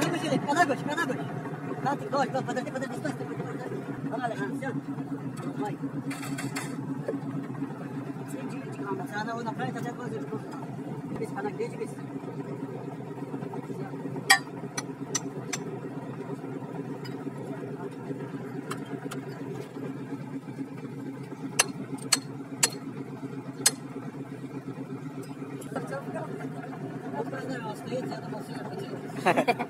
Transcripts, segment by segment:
Подожди, стой. Погнали, все. Давай. Надо его направить, а ты отложишь. Без фонарь, без. Стоит, я думал, все захотел.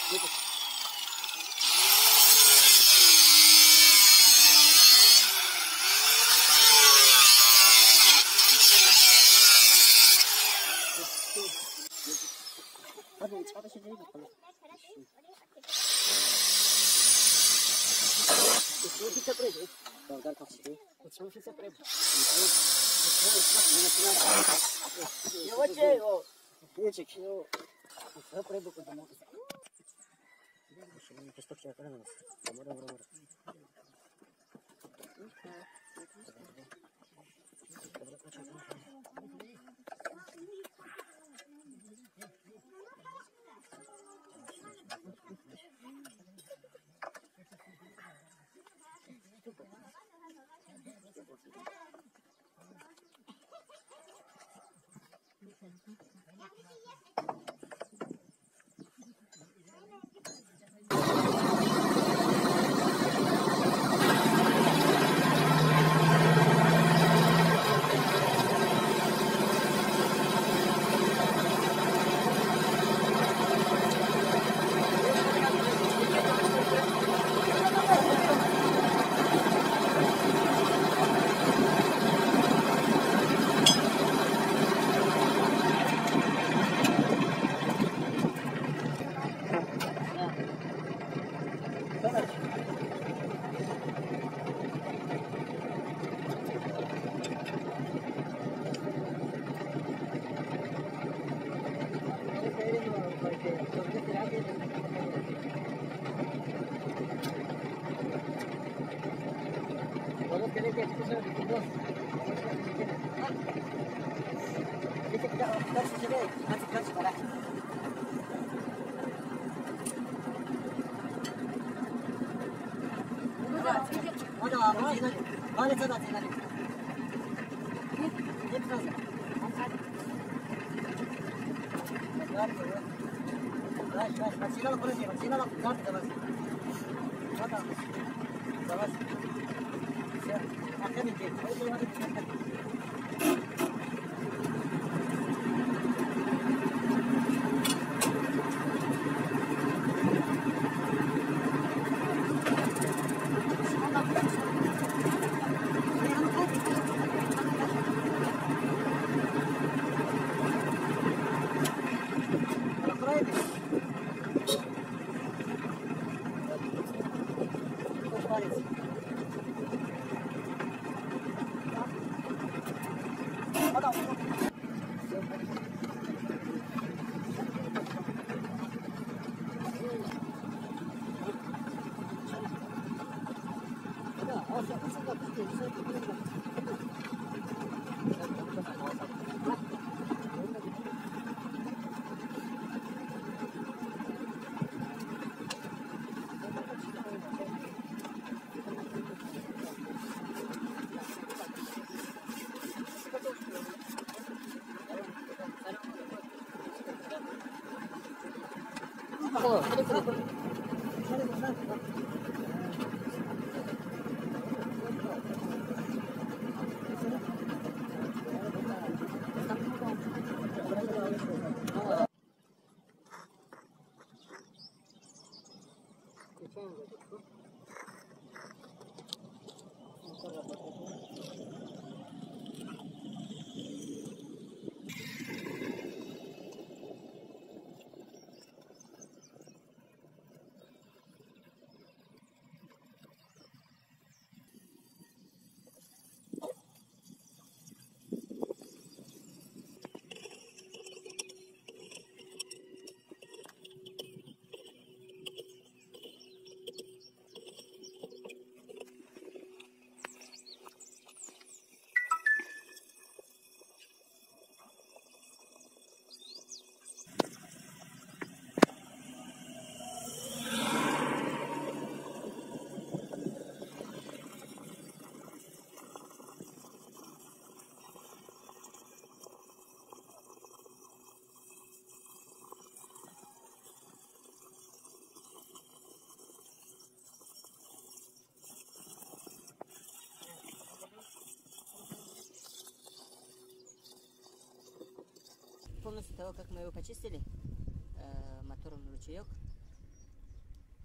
После того, как мы его почистили, мотором ручеек,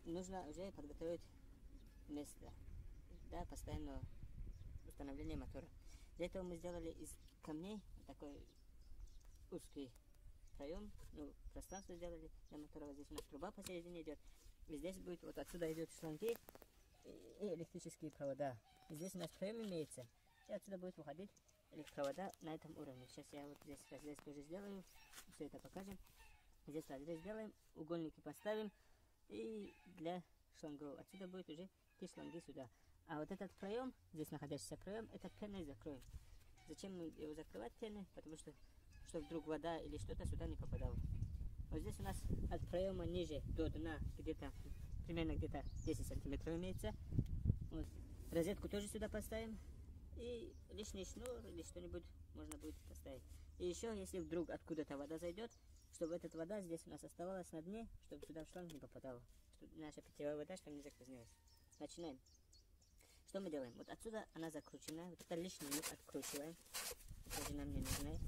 нужно уже подготовить место, да, постоянного установления мотора. Для этого мы сделали из камней такой узкий проем, ну, пространство сделали для мотора. Вот здесь у нас труба посередине идет, и здесь будет, вот отсюда идет шланги и электрические провода. И здесь у нас проем имеется, и отсюда будет выходить электропровода на этом уровне. Сейчас я вот здесь разрез тоже сделаю, все это покажем. Здесь разрез сделаем, угольники поставим, и для шлангов отсюда будет уже те шланги сюда. А вот этот проем, здесь находящийся проем, это пеной закроем. Зачем мы его закрывать пеной? Потому что, чтобы вдруг вода или что-то сюда не попадало. Вот здесь у нас от проема ниже до дна где-то примерно где-то 10 сантиметров имеется. Вот. Розетку тоже сюда поставим. И лишний шнур или что-нибудь можно будет поставить. И еще, если вдруг откуда-то вода зайдет, чтобы эта вода здесь у нас оставалась на дне, чтобы сюда в шланг не попадала. Чтобы наша питьевая вода, чтобы не загрязнялась. Начинаем. Что мы делаем? Вот отсюда она закручена. Вот это лишнее мы откручиваем. Тоже нам не нужно.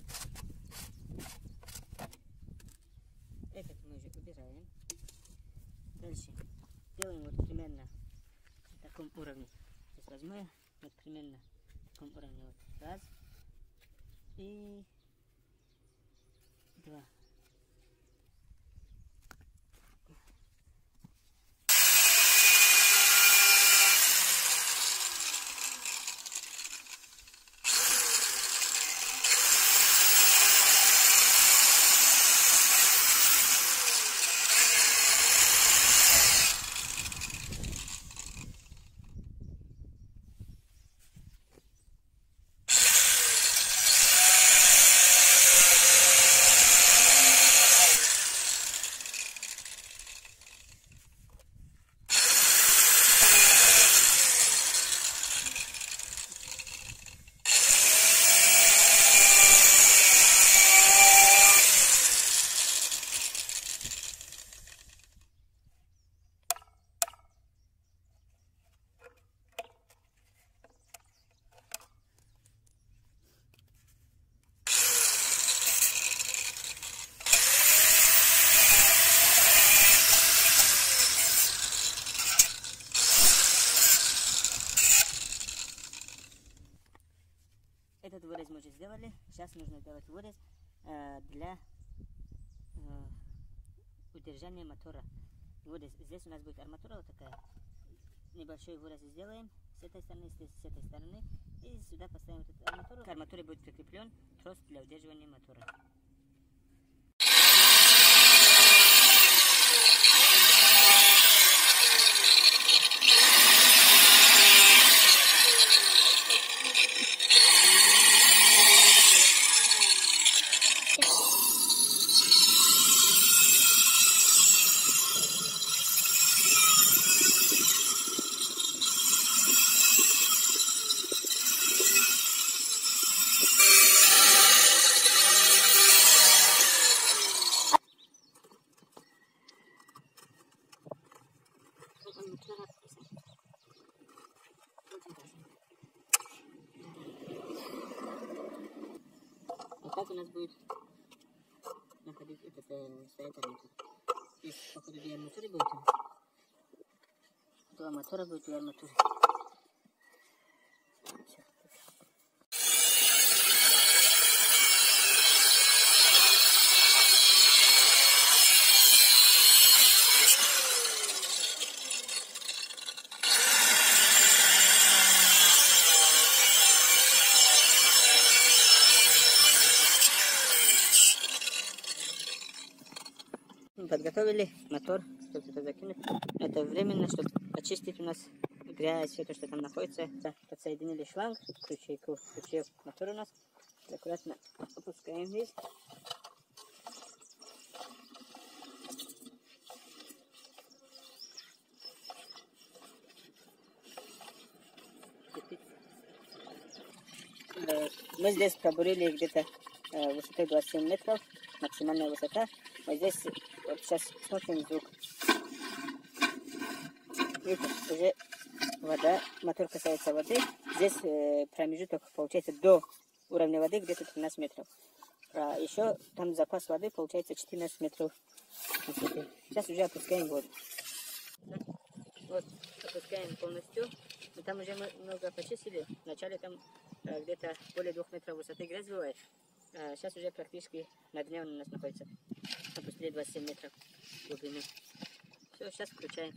Этот мы уже убираем. Дальше делаем вот примерно на таком уровне. Сейчас возьму я вот примерно на таком уровне. Вот раз и два. Этот вырез мы уже сделали. Сейчас нужно сделать вырез для удержания мотора. Вырез. Здесь у нас будет арматура вот такая. Небольшой вырез сделаем с этой стороны, с этой стороны. И сюда поставим эту арматуру. К арматуре будет прикреплен трос для удерживания мотора. Вот так у нас будет находить этот стоять арматура. Если походу две арматуры будет, два мотора будет две арматуры. Подготовили мотор, чтобы это закинуть. Это временно, чтобы очистить у нас грязь, все то, что там находится. Подсоединили шланг к ручейку. Ручеек мотор у нас. Аккуратно опускаем здесь. Мы здесь пробурили где-то высотой 27 метров, максимальная высота. Вот здесь, вот сейчас смотрим звук. Видите, уже вода, мотор касается воды. Здесь промежуток получается до уровня воды где-то 13 метров. А еще там запас воды получается 14 метров. Сейчас уже опускаем воду. Вот, опускаем полностью. Но там уже мы много почистили. Вначале там где-то более 2 метров высоты грязь бывает. Сейчас уже практически на дне он у нас находится. Опустили 27 метров глубины. Все, сейчас включаем.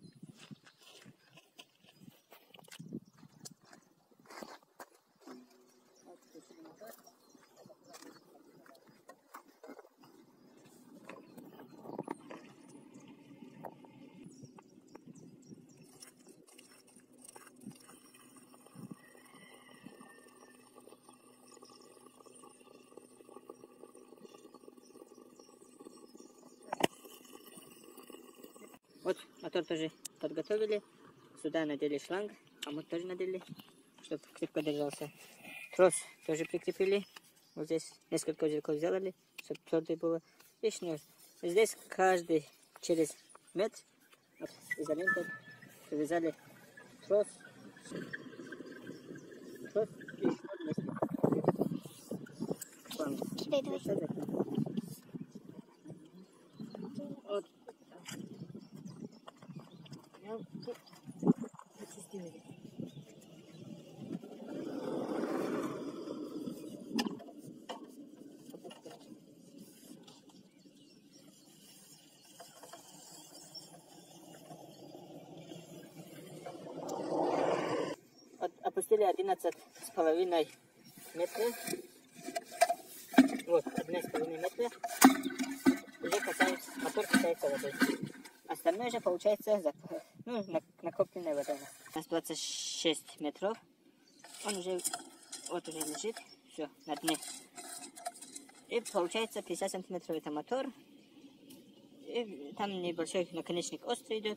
Вот мотор тоже подготовили. Сюда надели шланг, а мы тоже надели, чтобы крепко держался. Трос тоже прикрепили. Вот здесь несколько узелков сделали, чтобы твердый было. И шнур. Здесь каждый через метр изолентой привязали трос. Трос и шнур вместе. Вот. Опустили 11,5 метра. Вот, 11,5 метра. Уже касается, мотор касается водой. Остальное же получается накопленная вода. У нас 26 метров. Он уже вот уже лежит. Все, на дне. И получается 50 сантиметров это мотор. И там небольшой наконечник острый идет.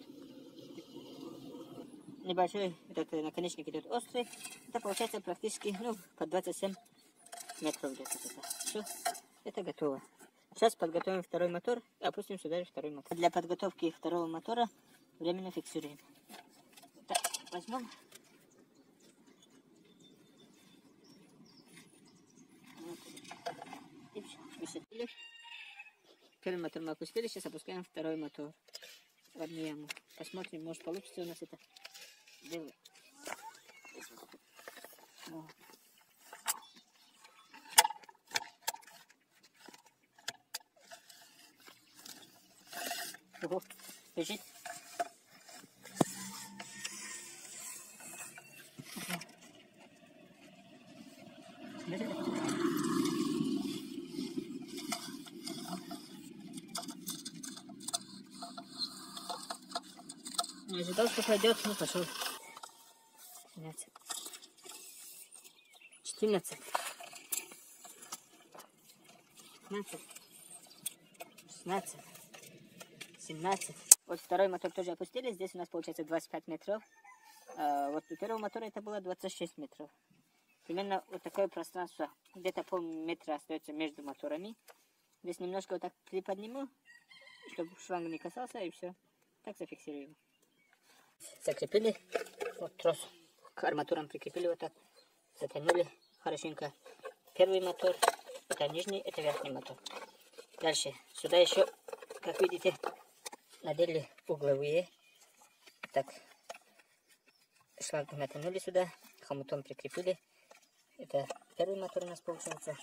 Небольшой этот наконечник идет острый. Это получается практически по 27 метров где-то. Все, это готово. Сейчас подготовим второй мотор и опустим сюда же второй мотор. Для подготовки второго мотора временно фиксируем. Так, возьмем. Вот. И все, высадили. Первый мотор мы опустили, сейчас опускаем второй мотор в одну яму. Посмотрим, может получится у нас это дело. Вот. Ого, лежит. Не ожидал, что пойдет, ну пошел. 13. 14. 15. 16. 17. Вот второй мотор тоже опустили. Здесь у нас получается 25 метров. Вот у первого мотора это было 26 метров. Примерно вот такое пространство. Где-то полметра остается между моторами. Здесь немножко вот так приподниму, чтобы шланг не касался, и все. Так зафиксируем. Закрепили. Вот трос к арматурам прикрепили вот так. Затянули хорошенько. Первый мотор. Это нижний, это верхний мотор. Дальше. Сюда еще, как видите, надели угловые. Так, шланг натянули сюда, хомутом прикрепили. Это первый мотор у нас получается.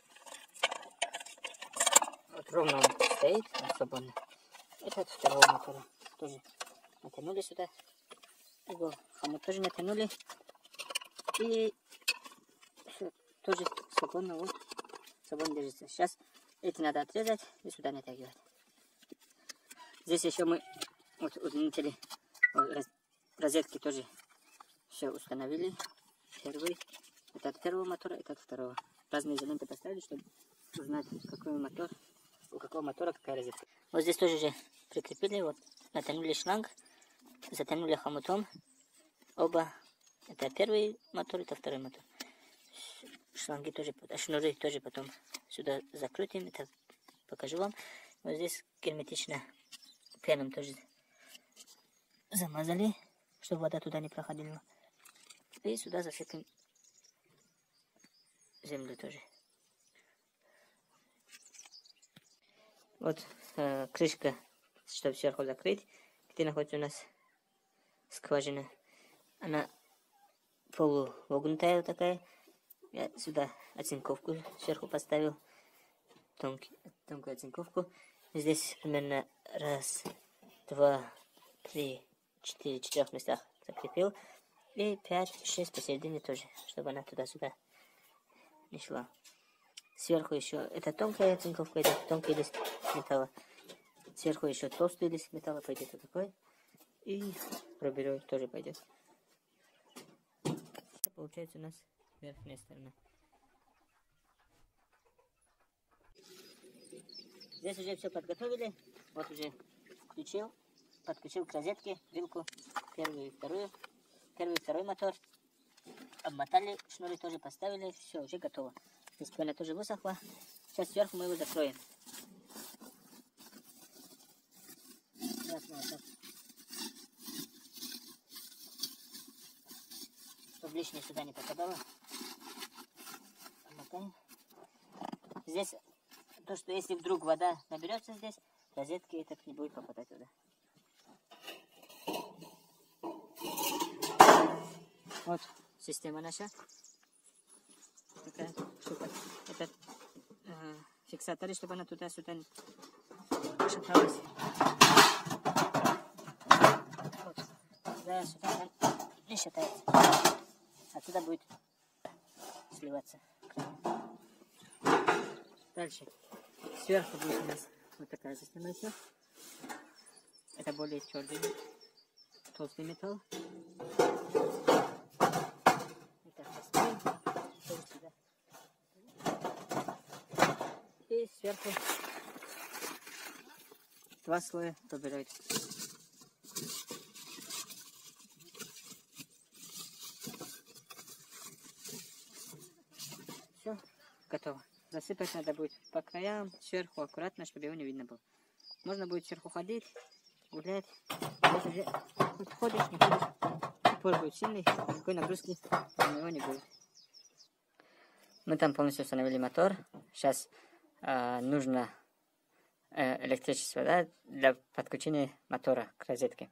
Вот ровно он стоит, свободно. Это от второго мотора. Тоже натянули сюда. Его хомут тоже натянули. И все, тоже свободно, вот, свободно держится. Сейчас эти надо отрезать и сюда натягивать. Здесь еще мы вот удлинители, розетки тоже все установили. Первый, это от первого мотора, это от второго. Разные изоленты поставили, чтобы узнать, какой мотор, у какого мотора какая розетка. Вот здесь тоже же прикрепили, вот натянули шланг, затянули хомутом. Оба, это первый мотор, это второй мотор. Шланги тоже, шнуры тоже потом сюда закрутим, это покажу вам. Вот здесь герметично пеном тоже замазали, чтобы вода туда не проходила. И сюда засыпем землю тоже. Вот крышка, чтобы сверху закрыть. где находится у нас скважина. Она полувогнутая вот такая. Я сюда оцинковку сверху поставил. Тонкую оцинковку. Здесь примерно 1, 2, 3, 4, 4 местах закрепил. И 5, 6 посередине тоже, чтобы она туда-сюда не шла. Сверху еще это тонкая оцинковка, это тонкий лист металла. Сверху еще толстый лист металла пойдет вот такой. И пробирой тоже пойдет. Это получается у нас верхняя сторона. Здесь уже все подготовили. Вот уже подключил к розетке вилку, первую и вторую. Первый и второй мотор. Обмотали, шнуры тоже поставили. Все, уже готово. Здесь пена тоже высохла. Сейчас сверху мы его закроем. Чтобы лишнее сюда не попадало. Обмотаем. Здесь то, что если вдруг вода наберется здесь, розетки этот не будет попадать туда. Вот система наша. Такая штука. Это фиксаторы, чтобы она туда-сюда не шаталась. Вот. Туда-сюда она не шатается. Отсюда будет сливаться. Дальше. Сверху будет у нас вот такая система еще. Это более твердый, толстый металл. И сверху 2 слоя пробирают. Все, готово. Засыпать надо будет по краям, сверху аккуратно, чтобы его не видно было. Можно будет сверху ходить, гулять. Здесь уже ходишь, не ходишь. Упор будет сильный, никакой нагрузки на него не будет. Мы там полностью установили мотор. Сейчас нужно электричество, да, для подключения мотора к розетке.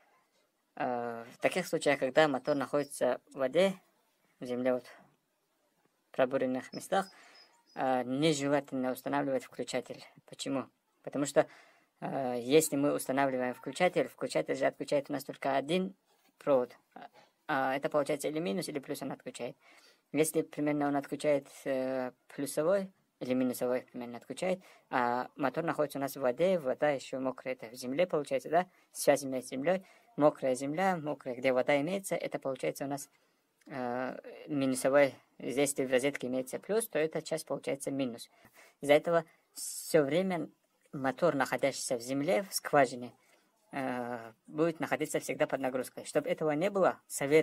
В таких случаях, когда мотор находится в воде, в земле, вот, в пробуренных местах, нежелательно устанавливать включатель. Почему? Потому что если мы устанавливаем включатель же отключает у нас только один провод. Это получается или минус, или плюс он отключает. Если примерно он отключает плюсовой или минусовой, примерно отключает, а мотор находится у нас в воде, вода еще мокрая, это в земле получается, да, связь имеет с землей, мокрая земля, мокрая, где вода имеется, это получается у нас минусовой. Если в розетке имеется плюс, то эта часть получается минус. Из-за этого все время мотор, находящийся в земле, в скважине, будет находиться всегда под нагрузкой. Чтобы этого не было,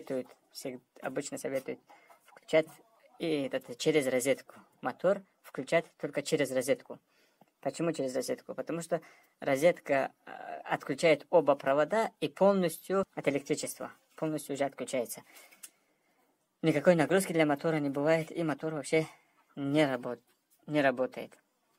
обычно советуют включать через розетку. Мотор включать только через розетку. Почему через розетку? Потому что розетка отключает оба провода и полностью от электричества. Полностью уже отключается. Никакой нагрузки для мотора не бывает, и мотор вообще не работает.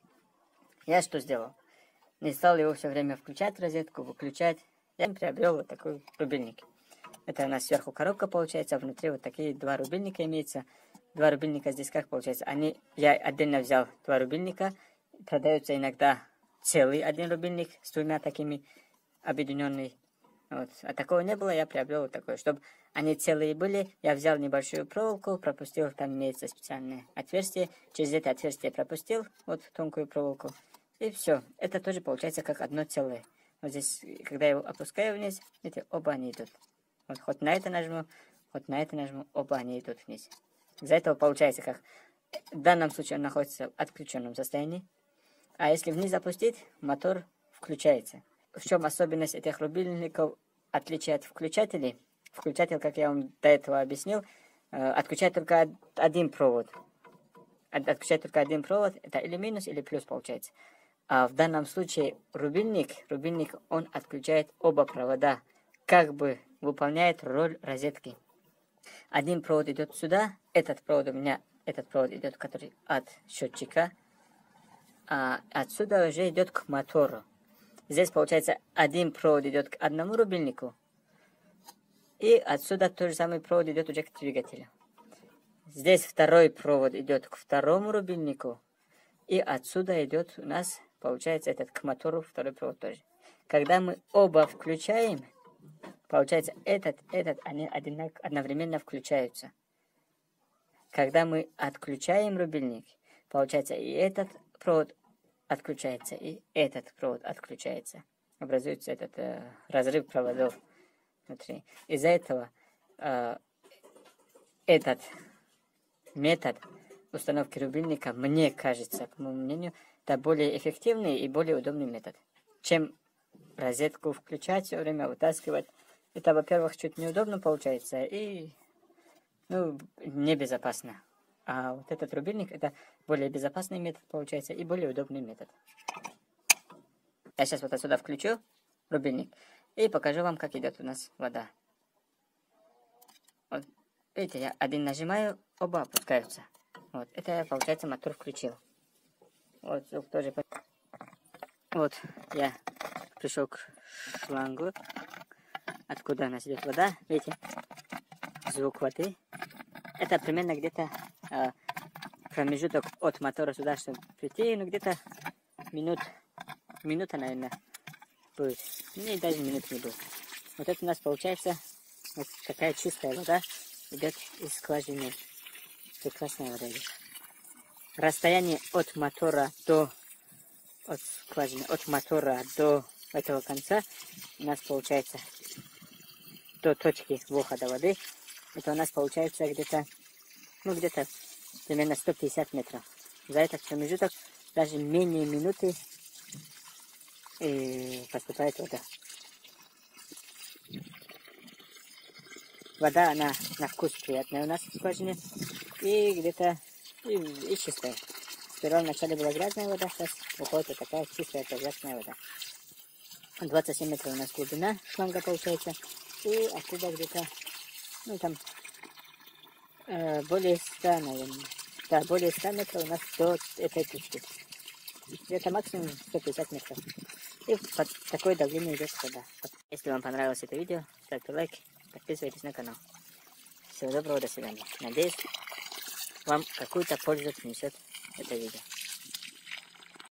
Я что сделал? Не стал его все время включать, розетку, выключать. Я приобрел вот такой рубильник. Это у нас сверху коробка получается, а внутри вот такие 2 рубильника имеются. 2 рубильника здесь как получается? Я отдельно взял 2 рубильника. Продается иногда целый один рубильник с 2 такими объединенный. Вот. А такого не было, я приобрел вот такой. Чтобы они целые были, я взял небольшую проволоку, пропустил, там имеется специальное отверстие. Через это отверстие пропустил, вот тонкую проволоку. И все. Это тоже получается как одно целое. Вот здесь, когда я его опускаю вниз, видите, оба они идут. Вот хоть на это нажму, оба они идут вниз. Из-за этого получается как в данном случае он находится в отключенном состоянии. А если вниз опустить, мотор включается. В чем особенность этих рубильников, отличие от включателей? Включатель, как я вам до этого объяснил, отключает только один провод. Отключает только один провод, это или минус, или плюс получается. А в данном случае рубильник, он отключает оба провода, как бы выполняет роль розетки. Один провод идет сюда, этот провод идет, который от счетчика, а отсюда уже идет к мотору. Здесь, получается, один провод идет к одному рубильнику. И отсюда тот же самый провод идет уже к двигателю. Здесь второй провод идет к второму рубильнику. И отсюда идет у нас, получается, этот к мотору второй провод тоже. Когда мы оба включаем, получается, они одновременно включаются. Когда мы отключаем рубильник, получается, и этот провод отключается, и этот провод отключается. Образуется этот разрыв проводов внутри. Из-за этого этот метод установки рубильника, мне кажется, по моему мнению, это более эффективный и более удобный метод, чем розетку включать, все время вытаскивать. Это, во-первых, чуть неудобно получается и небезопасно. А вот этот рубильник, это более безопасный метод получается и более удобный метод. Я сейчас вот отсюда включу рубильник и покажу вам, как идет у нас вода. Вот, видите, я один нажимаю, оба опускаются. Вот, это, получается, мотор включил. Вот, звук тоже. Вот, я пришел к шлангу, откуда у нас идет вода. Видите, звук воды. Это примерно где-то промежуток от мотора сюда, чтобы прийти, где-то минута, наверное, будет. Не, даже минут не будет. Вот это у нас получается вот такая чистая вода идет из скважины. Прекрасная вода идет. Расстояние от мотора до скважины, от мотора до этого конца у нас получается до точки выхода воды. Это у нас получается где-то примерно 150 метров. За этот промежуток даже менее минуты поступает вода. Вода, она на вкус приятная у нас в скважине. И где-то и чистая. Сперва вначале была грязная вода, сейчас выходит вот такая чистая прозрачная вода. 27 метров у нас глубина шланга получается. И оттуда где-то, более 100, наверное. Да, более 100 метров у нас до этой точки. Где-то максимум 150 метров. И под такое давление идет вода. Если вам понравилось это видео, ставьте лайк, подписывайтесь на канал. Всего доброго, до свидания. Надеюсь, вам какую-то пользу принесет это видео.